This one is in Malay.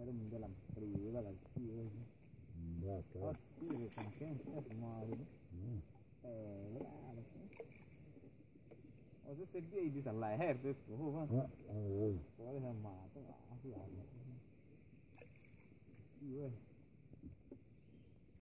Ada dalam kali lah lagi. Dah Oh, kan. ini kan semua ini. Lah. Oh, tu sedih di sana leher tu. Oh, kan. Oh. Boleh sama tu. Ah,